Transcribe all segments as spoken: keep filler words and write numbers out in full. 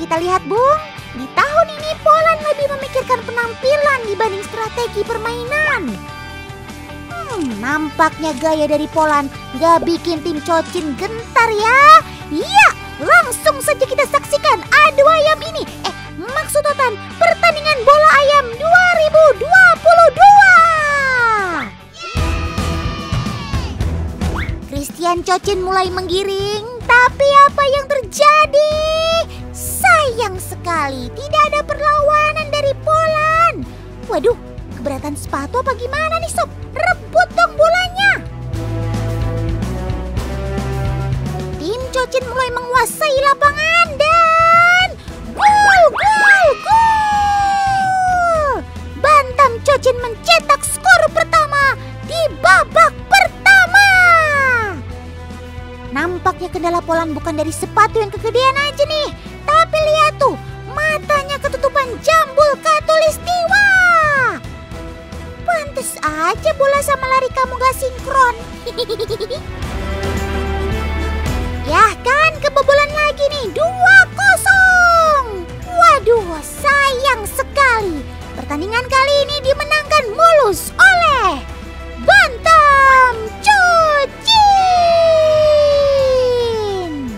kita lihat, Bung, di tahun ini Poland lebih memikirkan penampilan dibanding strategi permainan. Hmm, nampaknya gaya dari Poland gak bikin tim Cocin gentar ya. Iya, langsung saja kita saksikan adu ayam ini. Eh, maksud Otan, pertandingan bola ayam dua ribu dua puluh dua. Christian Cocin mulai menggiring, tapi apa yang terjadi? Sayang sekali, tidak ada perlawanan dari Poland. Waduh, keberatan sepatu apa gimana nih Sob? Rebut dong bolanya. Tim Cocin mulai menguasai lapangan dan gol, gol, gol. Bantam Cocin mencetak skor pertama di babak pertama. Nampaknya kendala Poland bukan dari sepatu yang kegedean aja nih, tapi lihat tuh, matanya ketutupan jambul khatulistiwa. Pantes aja bola sama lari kamu gak sinkron. Yah kan, kebobolan lagi nih, dua kosong. Waduh, sayang sekali. Pertandingan kali ini dimenangkan mulus oleh Bantam Cocin.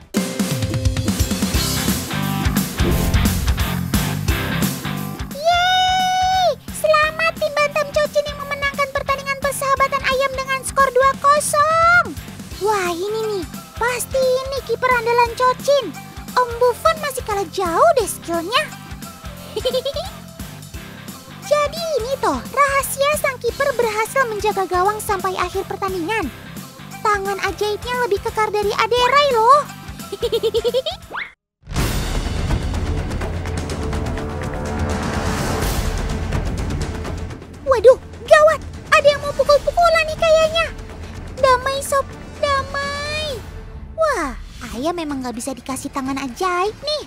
Yeay, selamat tim Bantam Cocin yang memenangkan pertandingan persahabatan ayam dengan skor dua kosong. Wah, ini nih, pasti ini kiper andalan Cocin. Om Buffon masih kalah jauh deh skillnya. Jadi ini toh rahasia sang kiper berhasil menjaga gawang sampai akhir pertandingan. Tangan ajaibnya lebih kekar dari Aderai loh. Waduh, gawat. Ada yang mau pukul-pukulan nih kayaknya. Damai Sob, damai. Wah, ayah memang gak bisa dikasih tangan ajaib nih.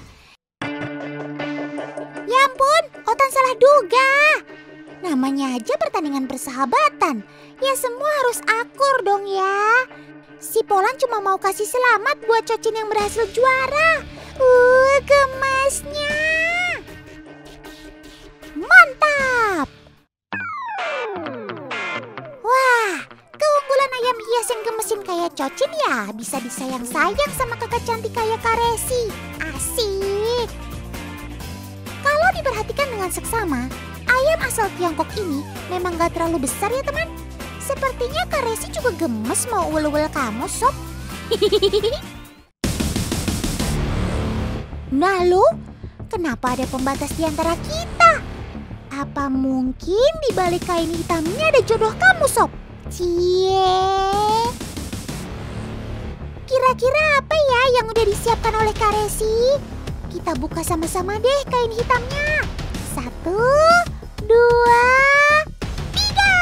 Ya ampun, Otan salah duga. Namanya aja pertandingan persahabatan. Ya semua harus akur dong ya. Si Poland cuma mau kasih selamat buat Cocin yang berhasil juara. Uh, gemasnya. Mantap. Wah, keunggulan ayam hias yang gemesin kayak Cocin ya bisa disayang-sayang sama kakak cantik kayak Karesi. Asik. Kalau diperhatikan dengan seksama, ayam asal Tiongkok ini memang gak terlalu besar ya teman. Sepertinya Karesi juga gemes mau uel-uel kamu Sob. Nah lo, kenapa ada pembatas di antara kita? Apa mungkin di balik kain hitamnya ada jodoh kamu Sob? Cie. Kira-kira apa ya yang udah disiapkan oleh Karesi? Kita buka sama-sama deh kain hitamnya. Satu, dua, tiga.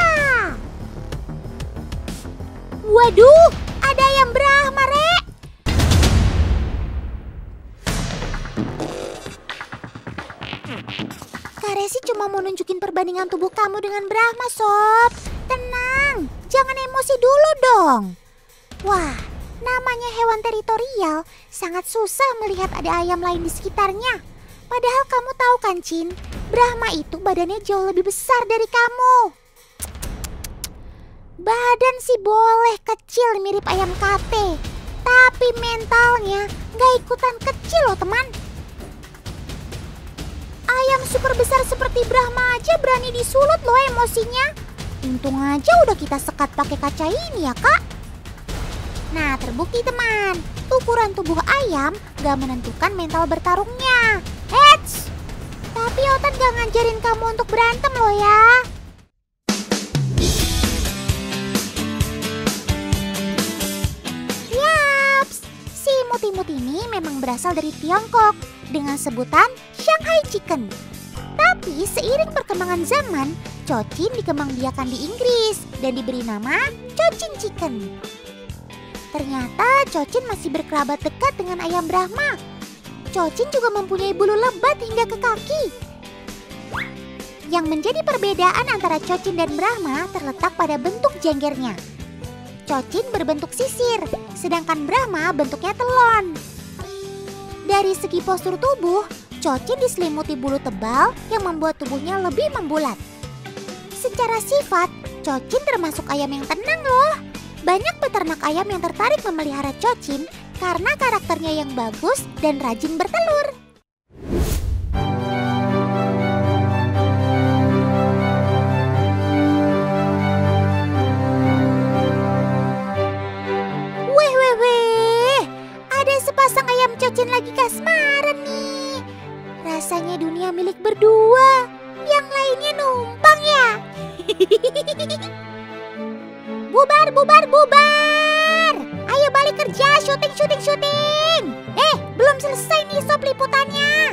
Waduh, ada ayam Brahma, Rek. Karesi cuma mau nunjukin perbandingan tubuh kamu dengan Brahma, Sob. Tenang, jangan emosi dulu dong. Wah, namanya hewan teritorial, sangat susah melihat ada ayam lain di sekitarnya. Padahal kamu tahu kan, Cin, Brahma itu badannya jauh lebih besar dari kamu. Badan sih boleh kecil mirip ayam kate, tapi mentalnya gak ikutan kecil loh teman. Ayam super besar seperti Brahma aja berani disulut loh emosinya. Untung aja udah kita sekat pakai kaca ini ya kak. Nah terbukti teman, ukuran tubuh ayam gak menentukan mental bertarungnya. Eits! Tapi Otan gak ngajarin kamu untuk berantem loh ya. Yaps, si muti-mut ini memang berasal dari Tiongkok dengan sebutan Shanghai Chicken. Tapi seiring perkembangan zaman, Cocin dikembangbiakan di Inggris dan diberi nama Cocin Chicken. Ternyata Cocin masih berkerabat dekat dengan ayam Brahma. Cocin juga mempunyai bulu lebat hingga ke kaki. Yang menjadi perbedaan antara Cocin dan Brahma terletak pada bentuk jenggernya. Cocin berbentuk sisir, sedangkan Brahma bentuknya telon. Dari segi postur tubuh, Cocin diselimuti bulu tebal yang membuat tubuhnya lebih membulat. Secara sifat, Cocin termasuk ayam yang tenang loh. Banyak peternak ayam yang tertarik memelihara Cocin karena karakternya yang bagus dan rajin bertelur. Weh, weh, weh. Ada sepasang ayam Cocin lagi kasmaran nih. Rasanya dunia milik berdua. Yang lainnya numpang ya. Bubar, bubar, bubar. Ayo balik kerja, syuting, syuting, syuting. Eh, belum selesai nih sob liputannya.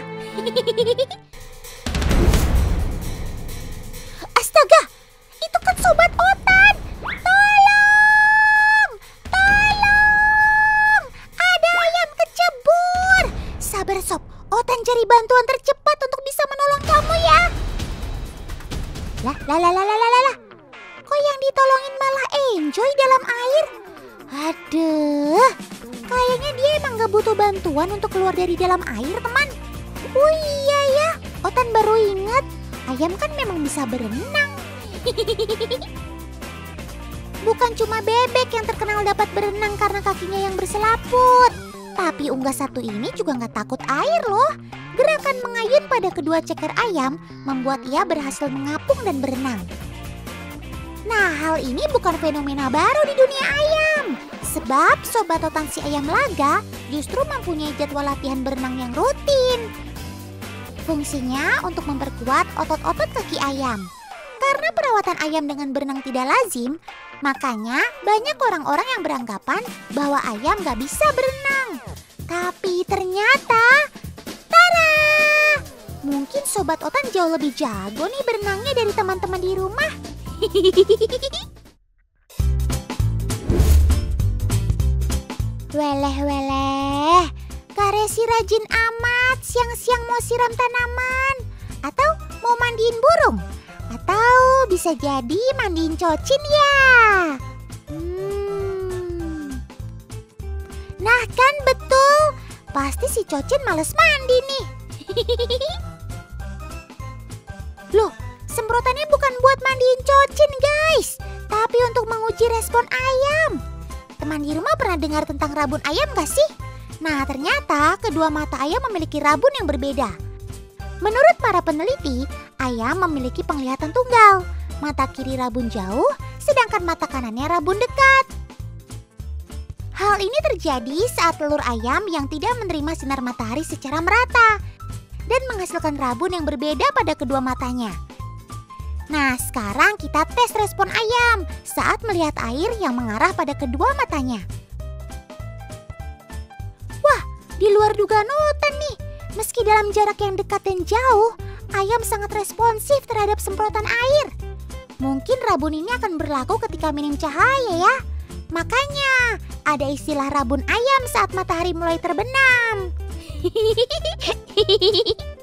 Astaga, itu kan Sobat Otan. Tolong, tolong. Ada ayam kecebur. Sabar sob, Otan cari bantuan tercepat untuk bisa menolong kamu ya. Lah, lah, lah, lah, lah, lah, lah. Kok yang ditolongin malah enjoy dalam air? Aduh, kayaknya dia emang gak butuh bantuan untuk keluar dari dalam air, teman. Oh iya ya, Otan baru ingat, ayam kan memang bisa berenang. Bukan cuma bebek yang terkenal dapat berenang karena kakinya yang berselaput. Tapi unggas satu ini juga gak takut air loh. Gerakan mengayun pada kedua ceker ayam membuat ia berhasil mengapung dan berenang. Nah, hal ini bukan fenomena baru di dunia ayam. Sebab Sobat Otan si ayam laga justru mempunyai jadwal latihan berenang yang rutin. Fungsinya untuk memperkuat otot-otot kaki ayam. Karena perawatan ayam dengan berenang tidak lazim, makanya banyak orang-orang yang beranggapan bahwa ayam gak bisa berenang. Tapi ternyata, tada! Mungkin Sobat Otan jauh lebih jago nih berenangnya dari teman-teman di rumah. Weleh, weleh. Kak Resi rajin amat, siang-siang mau siram tanaman. Atau mau mandiin burung. Atau bisa jadi mandiin Cocin ya. Hmm. Nah kan betul, pasti si Cocin males mandi nih. Loh, semprotannya bukan buat mandiin Cocin guys, tapi untuk menguji respon ayam. Teman di rumah pernah dengar tentang rabun ayam gak sih? Nah ternyata kedua mata ayam memiliki rabun yang berbeda. Menurut para peneliti, ayam memiliki penglihatan tunggal. Mata kiri rabun jauh, sedangkan mata kanannya rabun dekat. Hal ini terjadi saat telur ayam yang tidak menerima sinar matahari secara merata dan menghasilkan rabun yang berbeda pada kedua matanya. Nah, sekarang kita tes respon ayam saat melihat air yang mengarah pada kedua matanya. Wah, di luar dugaan Otan nih. Meski dalam jarak yang dekat dan jauh, ayam sangat responsif terhadap semprotan air. Mungkin rabun ini akan berlaku ketika minim cahaya ya. Makanya, ada istilah rabun ayam saat matahari mulai terbenam.